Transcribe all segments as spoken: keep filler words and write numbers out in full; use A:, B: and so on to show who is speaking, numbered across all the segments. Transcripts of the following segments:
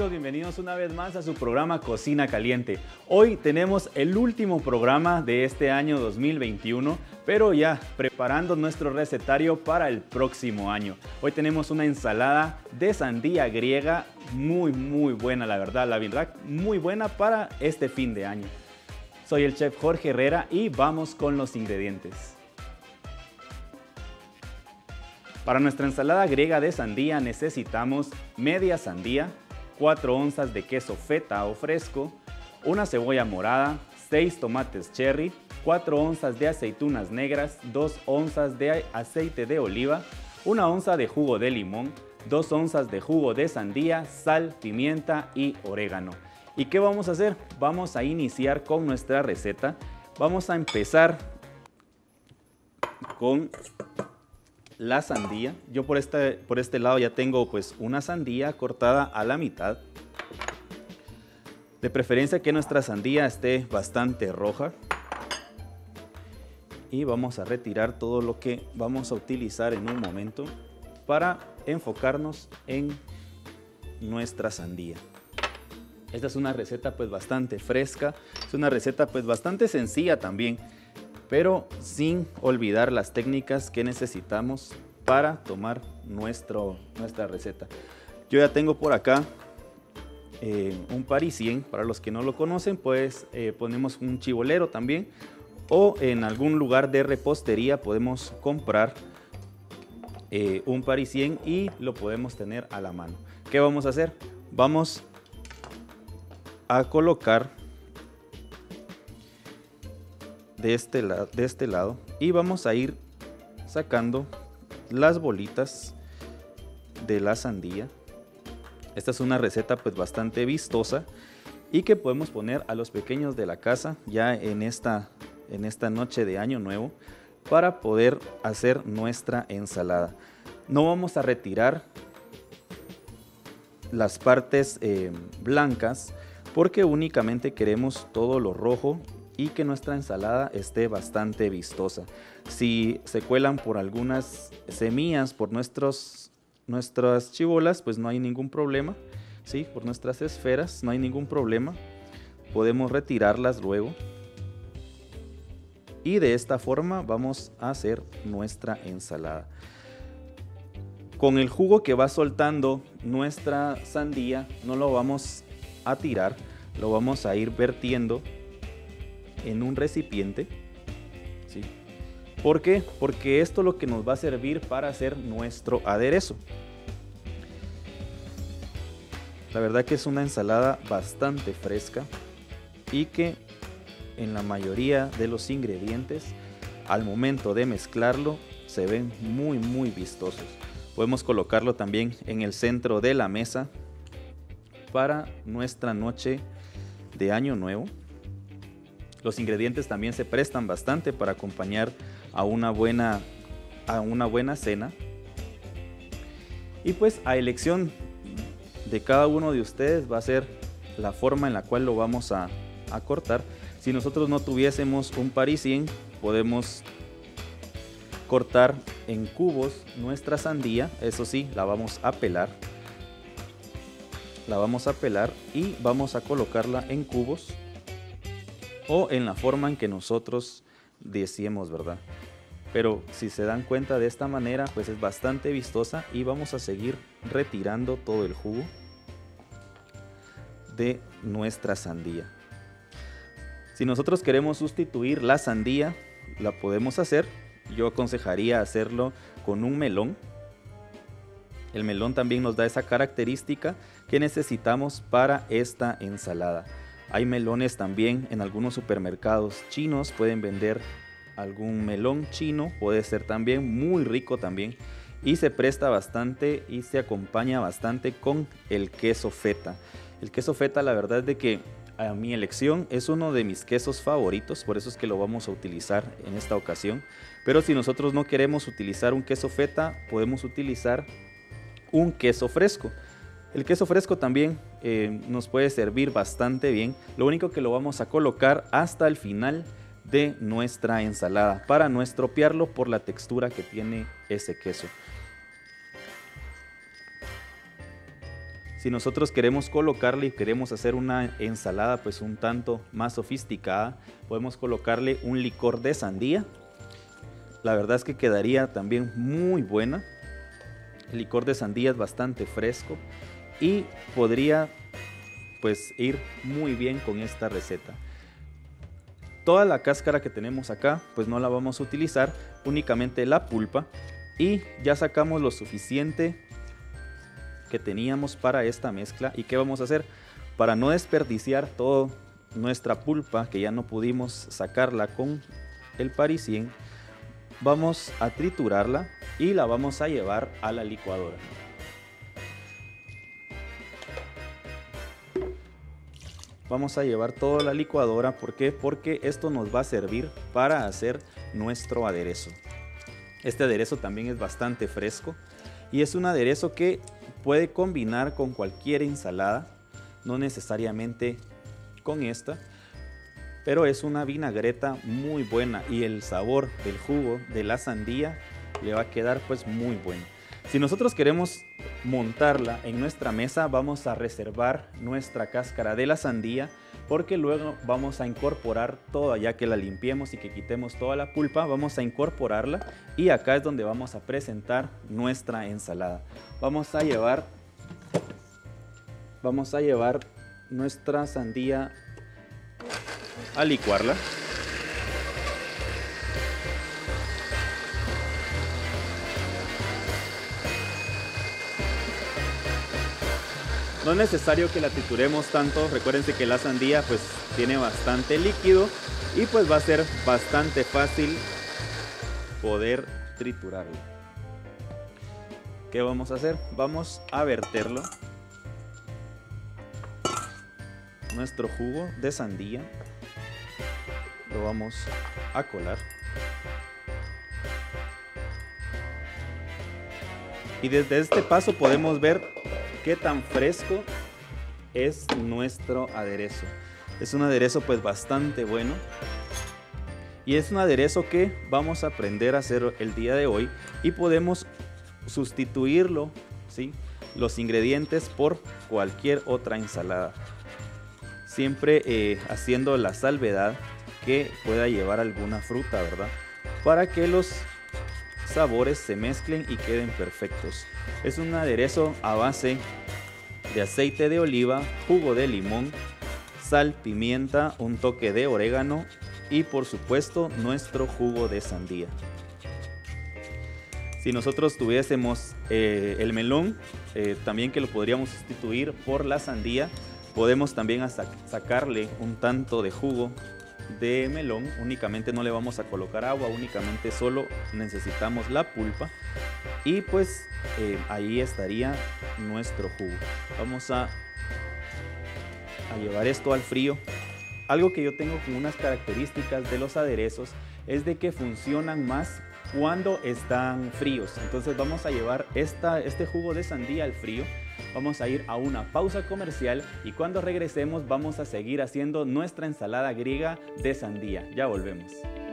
A: amigos, bienvenidos una vez más a su programa Cocina Caliente. Hoy tenemos el último programa de este año dos mil veintiuno, pero ya preparando nuestro recetario para el próximo año. Hoy tenemos una ensalada de sandía griega muy muy buena, la verdad, la verdad muy buena para este fin de año. Soy el chef Jorge Herrera y vamos con los ingredientes. Para nuestra ensalada griega de sandía necesitamos media sandía, cuatro onzas de queso feta o fresco, una cebolla morada, seis tomates cherry, cuatro onzas de aceitunas negras, dos onzas de aceite de oliva, una onza de jugo de limón, dos onzas de jugo de sandía, sal, pimienta y orégano. ¿Y qué vamos a hacer? Vamos a iniciar con nuestra receta. Vamos a empezar con la sandía. Yo por este, por este lado ya tengo pues una sandía cortada a la mitad. De preferencia que nuestra sandía esté bastante roja. Y vamos a retirar todo lo que vamos a utilizar en un momento para enfocarnos en nuestra sandía. Esta es una receta pues bastante fresca, es una receta pues bastante sencilla también, pero sin olvidar las técnicas que necesitamos para tomar nuestro, nuestra receta. Yo ya tengo por acá eh, un parisien. Para los que no lo conocen, pues eh, ponemos un chibolero también, o en algún lugar de repostería podemos comprar eh, un parisien y lo podemos tener a la mano. ¿Qué vamos a hacer? Vamos a colocar de este, lado, de este lado y vamos a ir sacando las bolitas de la sandía. Esta es una receta pues bastante vistosa y que podemos poner a los pequeños de la casa ya en esta, en esta noche de año nuevo para poder hacer nuestra ensalada. No vamos a retirar las partes eh, blancas porque únicamente queremos todo lo rojo y que nuestra ensalada esté bastante vistosa. Si se cuelan por algunas semillas, por nuestros, nuestras chibolas, pues no hay ningún problema, ¿sí? Por nuestras esferas no hay ningún problema. Podemos retirarlas luego. Y de esta forma vamos a hacer nuestra ensalada. Con el jugo que va soltando nuestra sandía, no lo vamos a tirar, lo vamos a ir vertiendo en un recipiente, ¿sí? ¿Por qué? Porque esto es lo que nos va a servir para hacer nuestro aderezo. La verdad que es una ensalada bastante fresca y que en la mayoría de los ingredientes al momento de mezclarlo se ven muy muy vistosos. Podemos colocarlo también en el centro de la mesa para nuestra noche de año nuevo. Los ingredientes también se prestan bastante para acompañar a una buena, a una buena cena. Y pues a elección de cada uno de ustedes va a ser la forma en la cual lo vamos a, a cortar. Si nosotros no tuviésemos un parisien, podemos cortar en cubos nuestra sandía. Eso sí, la vamos a pelar. La vamos a pelar y vamos a colocarla en cubos o en la forma en que nosotros deseemos, ¿verdad? Pero si se dan cuenta de esta manera, pues es bastante vistosa y vamos a seguir retirando todo el jugo de nuestra sandía. Si nosotros queremos sustituir la sandía, la podemos hacer. Yo aconsejaría hacerlo con un melón. El melón también nos da esa característica que necesitamos para esta ensalada. Hay melones también en algunos supermercados chinos, pueden vender algún melón chino, puede ser también muy rico también y se presta bastante y se acompaña bastante con el queso feta. El queso feta, la verdad es de que a mi elección es uno de mis quesos favoritos, por eso es que lo vamos a utilizar en esta ocasión. Pero si nosotros no queremos utilizar un queso feta, podemos utilizar un queso fresco. El queso fresco también eh, nos puede servir bastante bien. Lo único que lo vamos a colocar hasta el final de nuestra ensalada para no estropearlo por la textura que tiene ese queso. Si Si nosotros queremos colocarle y queremos hacer una ensalada pues un tanto más sofisticada, podemos colocarle un licor de sandía. La verdad es que quedaría también muy buena. El licor de sandía es bastante fresco y podría pues ir muy bien con esta receta. Toda la cáscara que tenemos acá pues no la vamos a utilizar, únicamente la pulpa, y ya sacamos lo suficiente que teníamos para esta mezcla. ¿Y qué vamos a hacer? Para no desperdiciar toda nuestra pulpa que ya no pudimos sacarla con el parisien, vamos a triturarla y la vamos a llevar a la licuadora. Vamos a llevar toda la licuadora. ¿Por qué? Porque esto nos va a servir para hacer nuestro aderezo. Este aderezo también es bastante fresco y es un aderezo que puede combinar con cualquier ensalada, no necesariamente con esta, pero es una vinagreta muy buena y el sabor del jugo de la sandía le va a quedar pues muy bueno. Si nosotros queremos montarla en nuestra mesa, vamos a reservar nuestra cáscara de la sandía, porque luego vamos a incorporar toda, ya que la limpiemos y que quitemos toda la pulpa, vamos a incorporarla y acá es donde vamos a presentar nuestra ensalada. Vamos a llevar, vamos a llevar nuestra sandía a licuarla. No es necesario que la trituremos tanto, recuérdense que la sandía pues tiene bastante líquido y pues va a ser bastante fácil poder triturarlo. ¿Qué vamos a hacer? Vamos a verterlo, nuestro jugo de sandía, lo vamos a colar. Y desde este paso podemos ver qué tan fresco es nuestro aderezo. Es un aderezo pues bastante bueno y es un aderezo que vamos a aprender a hacer el día de hoy y podemos sustituirlo, ¿sí?, los ingredientes por cualquier otra ensalada, siempre eh, haciendo la salvedad que pueda llevar alguna fruta, ¿verdad?, para que los sabores se mezclen y queden perfectos. Es un aderezo a base de aceite de oliva, jugo de limón, sal, pimienta, un toque de orégano y por supuesto nuestro jugo de sandía. Si nosotros tuviésemos eh, el melón, eh, también que lo podríamos sustituir por la sandía, podemos también hasta sacarle un tanto de jugo de melón. Únicamente no le vamos a colocar agua, únicamente solo necesitamos la pulpa y pues eh, ahí estaría nuestro jugo. Vamos a, a llevar esto al frío. Algo que yo tengo con unas características de los aderezos es de que funcionan más cuando están fríos. Entonces vamos a llevar esta, este jugo de sandía al frío. Vamos a ir a una pausa comercial y cuando regresemos vamos a seguir haciendo nuestra ensalada griega de sandía. Ya volvemos.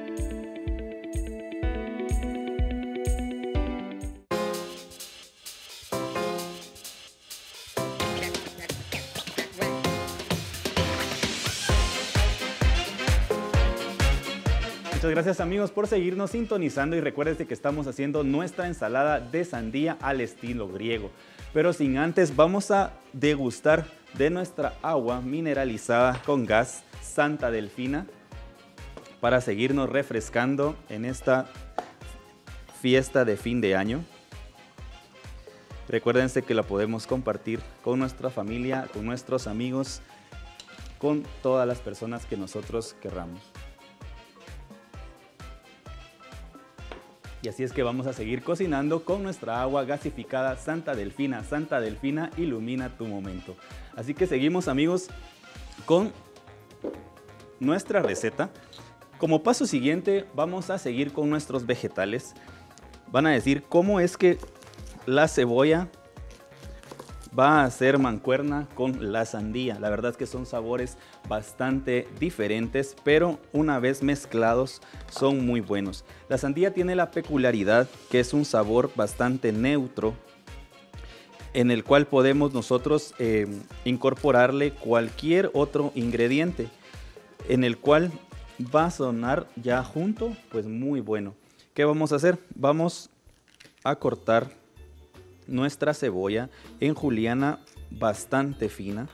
A: Muchas gracias amigos por seguirnos sintonizando y recuerden que estamos haciendo nuestra ensalada de sandía al estilo griego. Pero sin antes vamos a degustar de nuestra agua mineralizada con gas Santa Delfina para seguirnos refrescando en esta fiesta de fin de año. Recuérdense que la podemos compartir con nuestra familia, con nuestros amigos, con todas las personas que nosotros querramos. Y así es que vamos a seguir cocinando con nuestra agua gasificada Santa Delfina. Santa Delfina, ilumina tu momento. Así que seguimos amigos con nuestra receta. Como paso siguiente vamos a seguir con nuestros vegetales. Van a decir cómo es que la cebolla va a hacer mancuerna con la sandía. La verdad es que son sabores bastante diferentes, pero una vez mezclados son muy buenos. La sandía tiene la peculiaridad que es un sabor bastante neutro en el cual podemos nosotros eh, incorporarle cualquier otro ingrediente, en el cual va a sonar ya junto, pues muy bueno. ¿Qué vamos a hacer? Vamos a cortar nuestra cebolla en juliana bastante fina.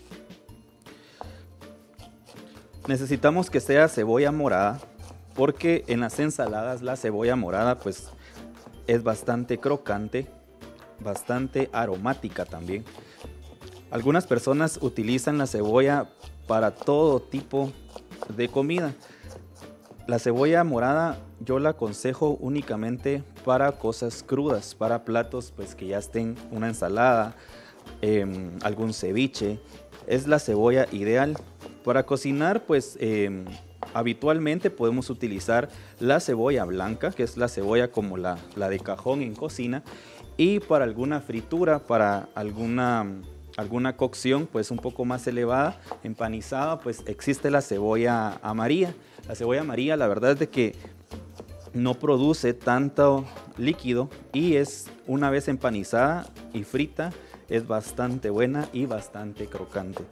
A: Necesitamos que sea cebolla morada, porque en las ensaladas la cebolla morada pues es bastante crocante, bastante aromática también. Algunas personas utilizan la cebolla para todo tipo de comida. La cebolla morada yo la aconsejo únicamente para cosas crudas, para platos pues que ya estén una ensalada, eh, algún ceviche. Es la cebolla ideal. Para cocinar pues eh, habitualmente podemos utilizar la cebolla blanca, que es la cebolla como la, la de cajón en cocina, y para alguna fritura, para alguna, alguna cocción pues un poco más elevada, empanizada, pues existe la cebolla amarilla. La cebolla amarilla la verdad es de que no produce tanto líquido y es una vez empanizada y frita es bastante buena y bastante crocante.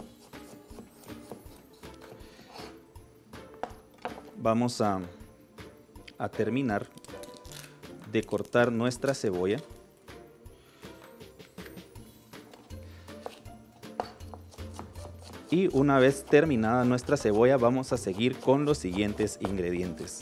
A: Vamos a, a terminar de cortar nuestra cebolla. Y una vez terminada nuestra cebolla, vamos a seguir con los siguientes ingredientes.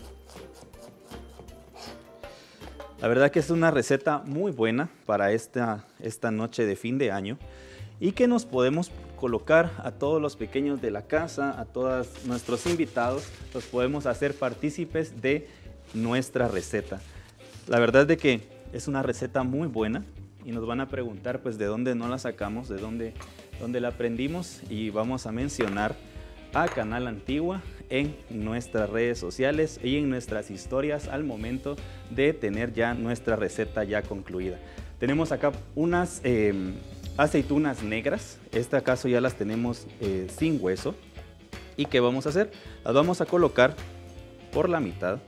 A: La verdad que es una receta muy buena para esta, esta noche de fin de año y que nos podemos colocar a todos los pequeños de la casa, a todos nuestros invitados, los podemos hacer partícipes de nuestra receta. La verdad es de que es una receta muy buena y nos van a preguntar pues de dónde no la sacamos, de dónde, dónde la aprendimos, y vamos a mencionar a Canal Antigua en nuestras redes sociales y en nuestras historias al momento de tener ya nuestra receta ya concluida. Tenemos acá unas eh, aceitunas negras, este acaso ya las tenemos eh, sin hueso. ¿Y qué vamos a hacer? Las vamos a colocar por la mitad.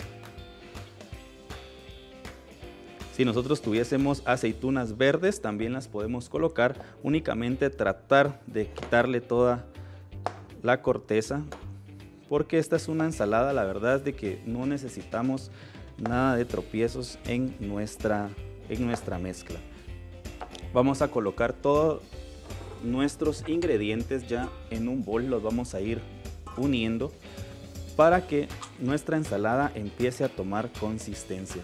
A: Si nosotros tuviésemos aceitunas verdes, también las podemos colocar, únicamente tratar de quitarle toda la corteza, porque esta es una ensalada, la verdad es de que no necesitamos nada de tropiezos en nuestra, en nuestra mezcla. Vamos a colocar todos nuestros ingredientes ya en un bol, los vamos a ir uniendo para que nuestra ensalada empiece a tomar consistencia.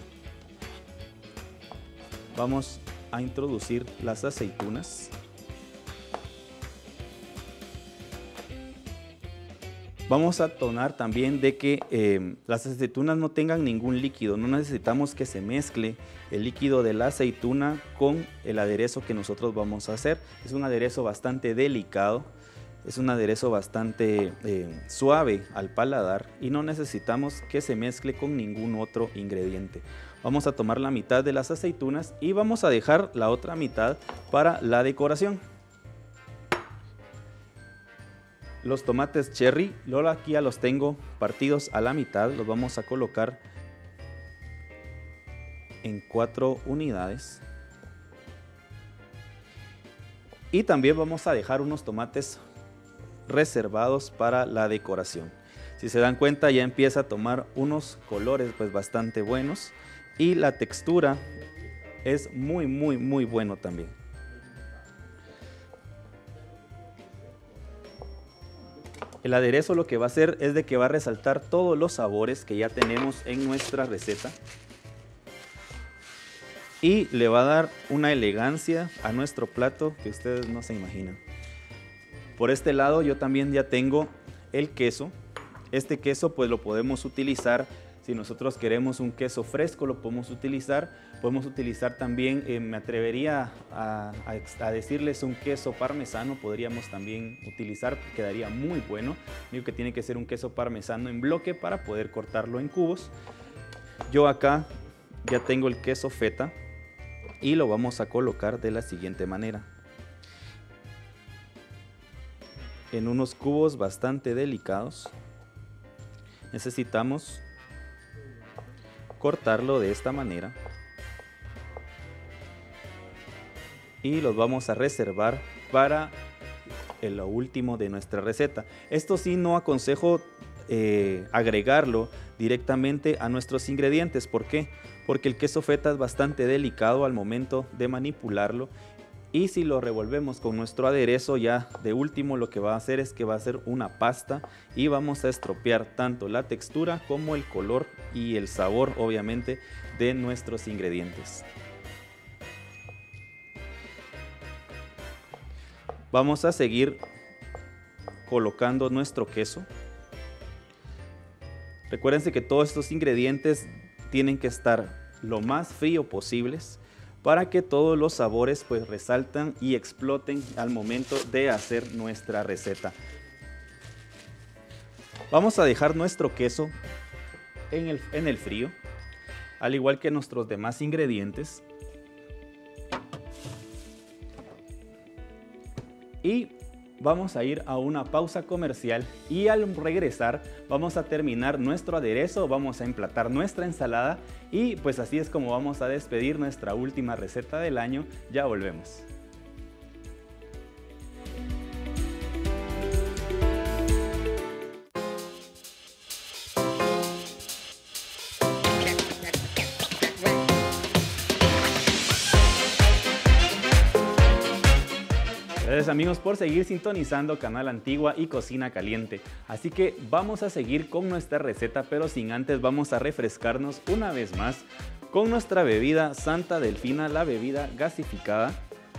A: Vamos a introducir las aceitunas. Vamos a tonar también de que eh, las aceitunas no tengan ningún líquido, no necesitamos que se mezcle el líquido de la aceituna con el aderezo que nosotros vamos a hacer. Es un aderezo bastante delicado, es un aderezo bastante eh, suave al paladar y no necesitamos que se mezcle con ningún otro ingrediente. Vamos a tomar la mitad de las aceitunas y vamos a dejar la otra mitad para la decoración. Los tomates cherry, Lola, aquí ya los tengo partidos a la mitad, los vamos a colocar en cuatro unidades. Y también vamos a dejar unos tomates reservados para la decoración. Si se dan cuenta, ya empieza a tomar unos colores pues bastante buenos y la textura es muy muy muy bueno también. El aderezo lo que va a hacer es de que va a resaltar todos los sabores que ya tenemos en nuestra receta y le va a dar una elegancia a nuestro plato que ustedes no se imaginan. Por este lado yo también ya tengo el queso. Este queso pues lo podemos utilizar, si nosotros queremos un queso fresco lo podemos utilizar. Podemos utilizar también, eh, me atrevería a, a, a decirles un queso parmesano, podríamos también utilizar, quedaría muy bueno. Digo que tiene que ser un queso parmesano en bloque para poder cortarlo en cubos. Yo acá ya tengo el queso feta y lo vamos a colocar de la siguiente manera. En unos cubos bastante delicados. Necesitamos cortarlo de esta manera. y los vamos a reservar para el último de nuestra receta. Esto sí, no aconsejo eh, agregarlo directamente a nuestros ingredientes. ¿Por qué? Porque el queso feta es bastante delicado al momento de manipularlo, y si lo revolvemos con nuestro aderezo, ya de último lo que va a hacer es que va a ser una pasta y vamos a estropear tanto la textura como el color y el sabor, obviamente, de nuestros ingredientes. Vamos a seguir colocando nuestro queso. Recuérdense que todos estos ingredientes tienen que estar lo más frío posibles para que todos los sabores pues resaltan y exploten al momento de hacer nuestra receta. Vamos a dejar nuestro queso en el, en el frío, al igual que nuestros demás ingredientes. Y vamos a ir a una pausa comercial, y al regresar vamos a terminar nuestro aderezo, vamos a emplatar nuestra ensalada, y pues así es como vamos a despedir nuestra última receta del año. Ya volvemos. Gracias amigos por seguir sintonizando Canal Antigua y Cocina Caliente. Así que vamos a seguir con nuestra receta, pero sin antes vamos a refrescarnos una vez más con nuestra bebida Santa Delfina, la bebida gasificada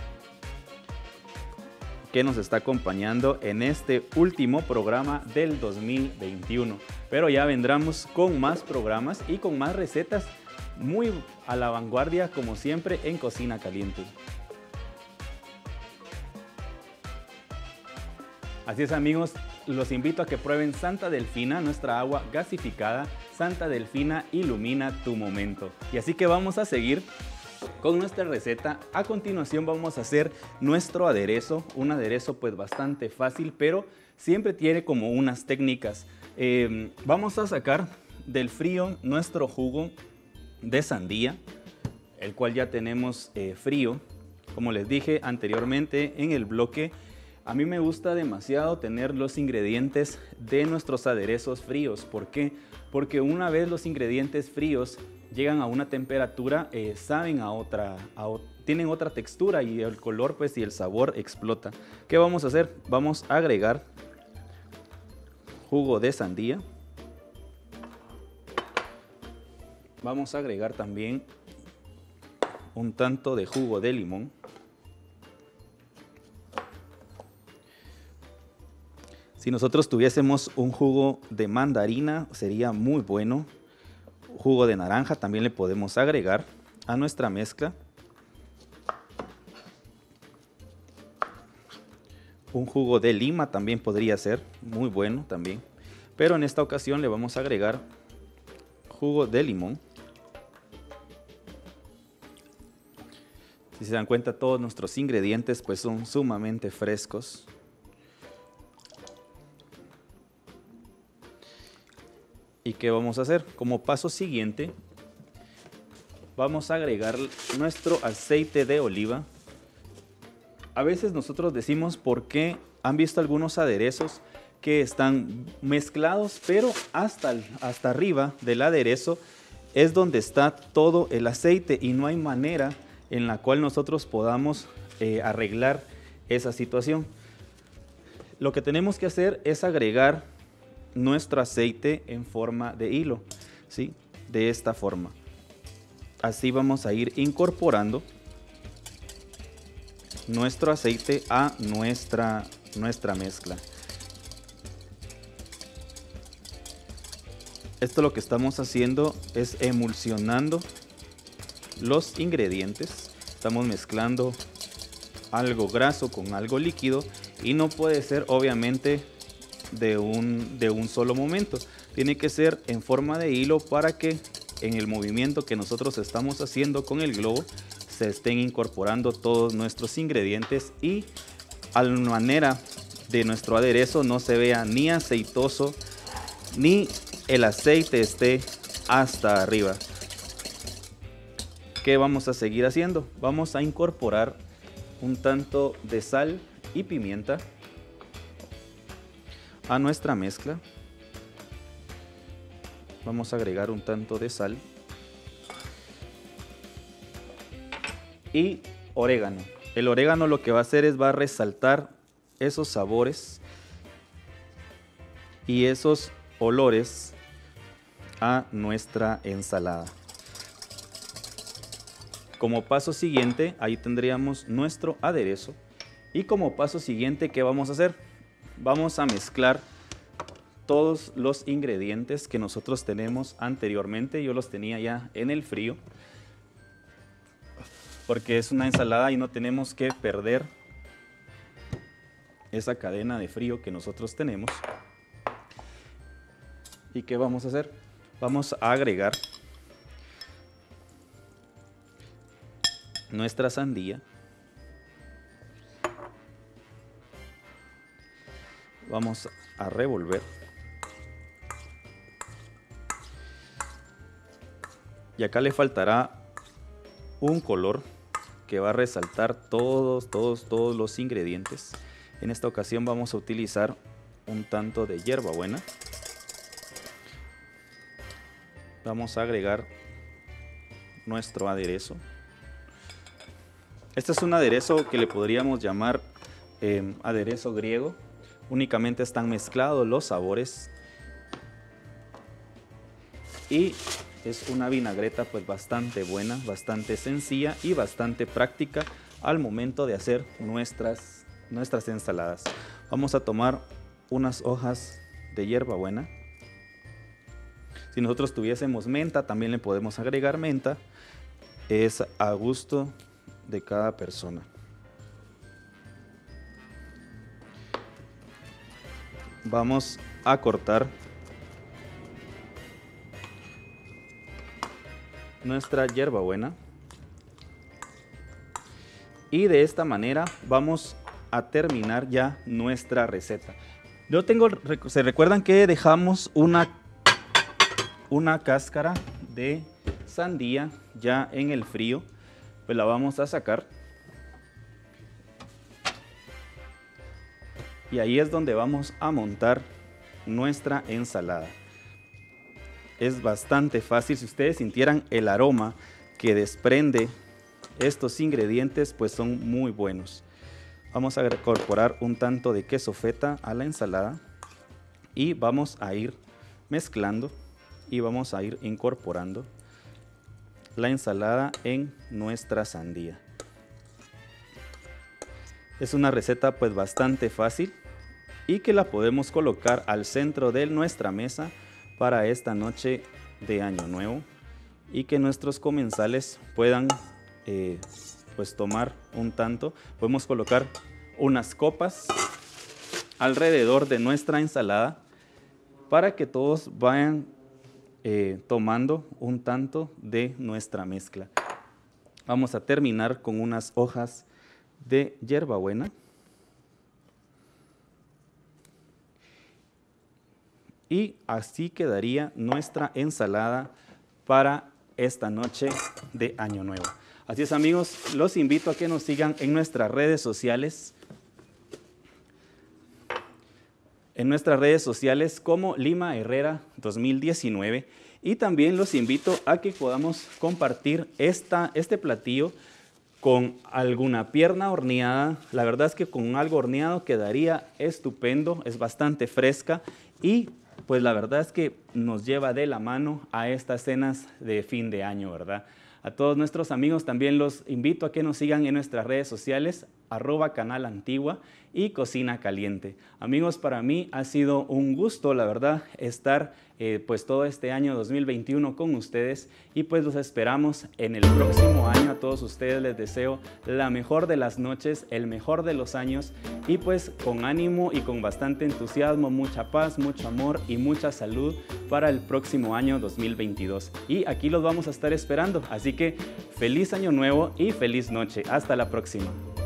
A: que nos está acompañando en este último programa del dos mil veintiuno. Pero ya vendremos con más programas y con más recetas muy a la vanguardia, como siempre, en Cocina Caliente. Así es amigos, los invito a que prueben Santa Delfina, nuestra agua gasificada. Santa Delfina ilumina tu momento. Y así que vamos a seguir con nuestra receta. A continuación vamos a hacer nuestro aderezo, un aderezo pues bastante fácil, pero siempre tiene como unas técnicas. Eh, vamos a sacar del frío nuestro jugo de sandía, el cual ya tenemos eh, frío. Como les dije anteriormente en el bloque, a mí me gusta demasiado tener los ingredientes de nuestros aderezos fríos. ¿Por qué? Porque una vez los ingredientes fríos llegan a una temperatura, eh, saben a otra, a, tienen otra textura, y el color pues y el sabor explota. ¿Qué vamos a hacer? Vamos a agregar jugo de sandía. Vamos a agregar también un tanto de jugo de limón. Si nosotros tuviésemos un jugo de mandarina sería muy bueno. Jugo de naranja también le podemos agregar a nuestra mezcla. Un jugo de lima también podría ser muy bueno también. Pero en esta ocasión le vamos a agregar jugo de limón. Si se dan cuenta, todos nuestros ingredientes pues son sumamente frescos. ¿Y qué vamos a hacer? Como paso siguiente, vamos a agregar nuestro aceite de oliva. A veces nosotros decimos por qué han visto algunos aderezos que están mezclados, pero hasta, hasta arriba del aderezo es donde está todo el aceite, y no hay manera en la cual nosotros podamos eh, arreglar esa situación. Lo que tenemos que hacer es agregar nuestro aceite en forma de hilo, ¿sí? De esta forma. Así vamos a ir incorporando nuestro aceite a nuestra, nuestra mezcla. Esto lo que estamos haciendo es emulsionando los ingredientes. Estamos mezclando algo graso con algo líquido, y no puede ser obviamente de un, de un solo momento. Tiene que ser en forma de hilo para que en el movimiento que nosotros estamos haciendo con el globo se estén incorporando todos nuestros ingredientes, y a la manera de nuestro aderezo no se vea ni aceitoso ni el aceite esté hasta arriba. ¿Qué vamos a seguir haciendo? Vamos a incorporar un tanto de sal y pimienta a nuestra mezcla. Vamos a agregar un tanto de sal y orégano. El orégano lo que va a hacer es va a resaltar esos sabores y esos olores a nuestra ensalada. Como paso siguiente, ahí tendríamos nuestro aderezo. Y como paso siguiente, ¿qué vamos a hacer? Vamos a mezclar todos los ingredientes que nosotros tenemos anteriormente. Yo los tenía ya en el frío, porque es una ensalada y no tenemos que perder esa cadena de frío que nosotros tenemos. ¿Y qué vamos a hacer? Vamos a agregar nuestra sandía. Vamos a revolver. Y acá le faltará un color que va a resaltar todos, todos, todos los ingredientes. En esta ocasión vamos a utilizar un tanto de hierbabuena. Vamos a agregar nuestro aderezo. Este es un aderezo que le podríamos llamar eh, aderezo griego. Únicamente están mezclados los sabores y es una vinagreta pues bastante buena, bastante sencilla y bastante práctica al momento de hacer nuestras, nuestras ensaladas. Vamos a tomar unas hojas de hierbabuena. Si nosotros tuviésemos menta, también le podemos agregar menta. Es a gusto de cada persona. Vamos a cortar nuestra hierbabuena y de esta manera vamos a terminar ya nuestra receta. Yo tengo, se recuerdan que dejamos una, una cáscara de sandía ya en el frío, pues la vamos a sacar. Y ahí es donde vamos a montar nuestra ensalada. Es bastante fácil. Si ustedes sintieran el aroma que desprende estos ingredientes, pues son muy buenos. Vamos a incorporar un tanto de queso feta a la ensalada y vamos a ir mezclando y vamos a ir incorporando la ensalada en nuestra sandía. Es una receta pues bastante fácil y que la podemos colocar al centro de nuestra mesa para esta noche de Año Nuevo y que nuestros comensales puedan eh, pues tomar un tanto. Podemos colocar unas copas alrededor de nuestra ensalada para que todos vayan eh, tomando un tanto de nuestra mezcla. Vamos a terminar con unas hojas de hierbabuena y así quedaría nuestra ensalada para esta noche de Año Nuevo. Así es, amigos, los invito a que nos sigan en nuestras redes sociales, en nuestras redes sociales como Lima Herrera dos mil diecinueve, y también los invito a que podamos compartir esta, este platillo con alguna pierna horneada. La verdad es que con algo horneado quedaría estupendo, es bastante fresca y pues la verdad es que nos lleva de la mano a estas cenas de fin de año, ¿verdad? A todos nuestros amigos también los invito a que nos sigan en nuestras redes sociales, arroba Canal Antigua y Cocina Caliente. Amigos, para mí ha sido un gusto, la verdad, estar eh, pues todo este año dos mil veintiuno con ustedes y pues los esperamos en el próximo año. A todos ustedes les deseo la mejor de las noches, el mejor de los años y pues con ánimo y con bastante entusiasmo, mucha paz, mucho amor y mucha salud para el próximo año dos mil veintidós. Y aquí los vamos a estar esperando, así que feliz año nuevo y feliz noche. Hasta la próxima.